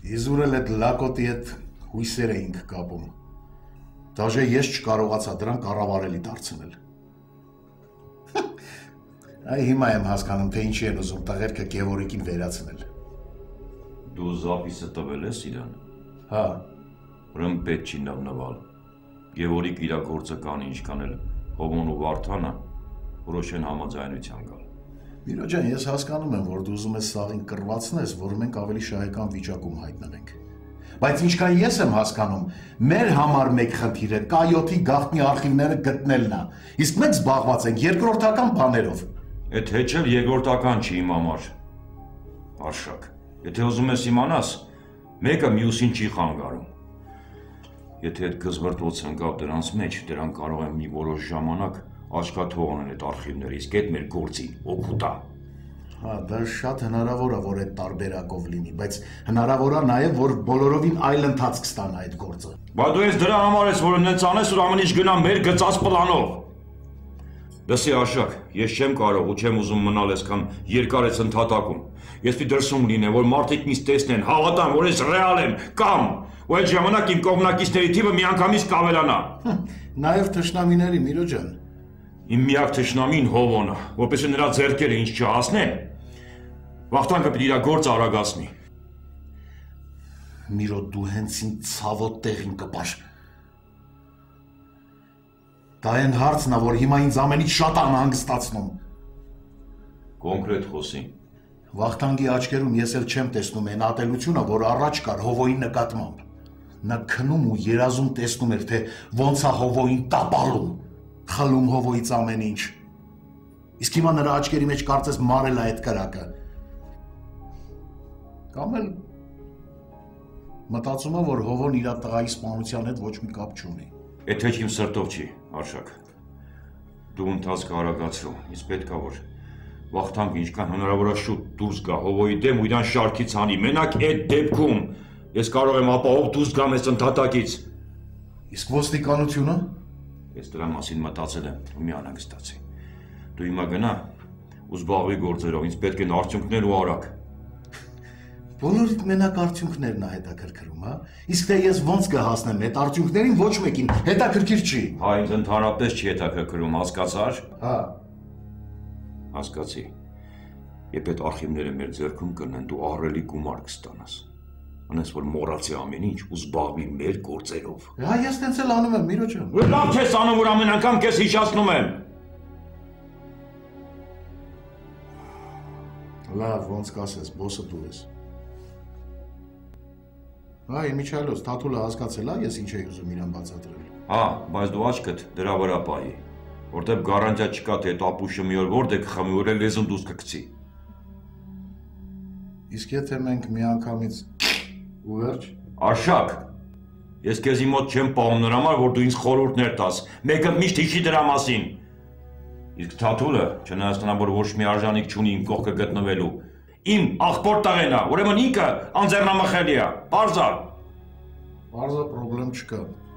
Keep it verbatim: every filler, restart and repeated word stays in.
Իզուրել այդ լակոտի հետ հույսեր էինք կապում։ Դաժե ես չկարողացա դրան կառավարելի դարձնել։ Այ հիմա եմ հասկանում, թե ինչի են ուզում տղերքը Գևորգին վերացնել։ Դու զապիսը տվել ես իրան։ Հա։ Ուրեմն պետք չի նվնվալ։ Գևորգ իր գործը կան ինչ կանել, Հովոն ու Վարդանը որոշեն համաձայնության գալ։ Միրո ջան, ես հասկանում եմ, որ դու ուզում ես սաղին կռվածնես, որ մենք ավելի շահեկան վիճակում հայտնվենք։ Բայց ինչքան ես եմ հասկանում, մեր համար մեկ խնդիրը կայոթի գաղտնի արխիվները գտնելն է, իսկ մենք զբաղված ենք երկրորդական բաներով։ Այդ հեչել երկրորդական չի իմ համար։ Արշակ, եթե ուզում ես իմանաս, մեկը մյուսին չի խանգարում։ Եթե այդ գզվրտոց ընկավ դրանց մեջ, դրան կարող եմ մի որոշ ժամանակ աչքաթող անեն այդ արխիվները, իսկ այդ մեր գործին օգուտ է։ Հա, դա շատ հնարավոր է, որ այդ տարբերակով լինի, բայց հնարավոր է նաև, որ բոլորովին այլ ընթացք ստանա այդ գործը։ Բայց դու ես դրա համար ես, որ նենց անես, որ ամեն ինչ գնա մեր գծած պլանով։ Լսի Արշակ, ես չեմ կարող ու չեմ ուզում մնալ այսքան երկար այս ընդհատակում։ Ես պիտի դրսում լինեմ, որ մարդիկ ինձ տեսնեն, հավատան, որ ես ռեալ եմ, կամ ու այդ ժամանակ իմ կողմնակիցների թիվը միանգամից կավելանա։ Նաև թշնամիների, Միրո ջան։ Իմ միակ թշնամին Հովոնը, որպեսզի նրա ձեռքերը ինչ չհասնեն, Վախթանգը պիտի իր գործը արագացնի։ Միրո, դու հենց ինձ ցավոտ տեղին կպար։ Դա այն հարցն է, որ հիմա ինձ ամենից շատ անհանգստացնում։ Կոնկրետ խոսի։ Վախթանգի աչքերում ես էլ չեմ տեսնում այն ատելությունը, որ առաջ կար Հովոյի նկատմամբ։ Նա քնում ու երազում տեսնում էր, թե ոնց է Հովոյին տապալում, խլում Հովոյից ամեն ինչ։ Իսկ հիմա նրա աչքերի մեջ կարծես մարել է այդ կրակը։ Կամ էլ մտածում է, որ Հովոն իր տղայի սպանության հետ ոչ մի կապ չունի։ Այդ հեչ իմ սրտով չի, Արշակ։ Դու ընթացքը արագացրու, ինձ պետք է որ Վախթանգը ինչքան հնարավոր է շուտ դուրս գա Հովոյի դեմ ու իրան շարքից հանի։ Մենակ այդ դեպքում ես կարող եմ ապահով դուրս գամ այս ընդհատակից։ Իսկ ոստիկանությունը։ Ես դրա մասին մտածել եմ ու մի անհանգստացի։ Դու հիմա գնա ու զբաղվի գործերով, ինձ պետք են արդյունքներ ու արագ։ Բոլորիդ մենակ արդյունքներն է հետաքրքրում, հա։ Իսկ թե ես ոնց կհասնեմ այդ արդյունքներին ոչ մեկին հետաքրքիր չի։ Հա, ինձ ընդհանրապես չի հետաքրքրում, հասկացար։ Հա։ Հասկացի։ Երբ այդ արխիվները մեր ձեռքում կնեն, դու ահռելի գումար կստանաս։ Անես որ մոռացի ամեն ինչ ու զբաղվի մեր գործերով։ Հա, ես տենց էլ անում եմ, Միրո ջան։ Ու լավ չես անում, որ ամեն անգամ քեզ հիշացնում եմ։ Լավ, ոնց կասես, բոսը դու ես։ Հա, Միչայլոս, Թաթուլը հասկացել է, ես ինչ էի ուզում իրան բացատրել։ Հա, բայց դու աչքդ դրա վրա պահի, որտեղ գարանտիա չկա, թե այդ ապուշը մի օր որտեղ կխմի, որ լեզուն դուրս կգցի։ Իսկ եթե մենք միանգամից ու վերջ։ Արշակ, ես քեզի մոտ չեմ պահում նրա համար, որ դու ինձ խորհուրդներ տաս, մեկը միշտ հիշի դրա մասին։ Իսկ Թաթուլը, չնայած նրան, որ ոչ մի արժանիք չունի իմ կողքը գտնվելու, իմ աղբոր տղեն է, ուրեմն ինքը անձեռնամխելի է, պարզ է։ Պարզ է, պրոբլեմ չկա։